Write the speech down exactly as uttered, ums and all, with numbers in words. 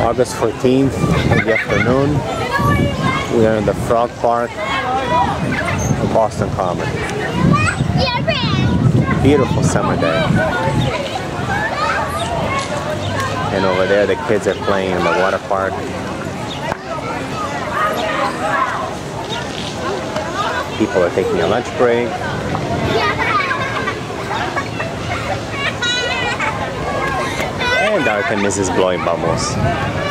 August fourteenth in the afternoon. We are in the Frog Park of Boston Common. Beautiful summer day. And over there the kids are playing in the water park. People are taking a lunch break. And Artemis is blowing bubbles.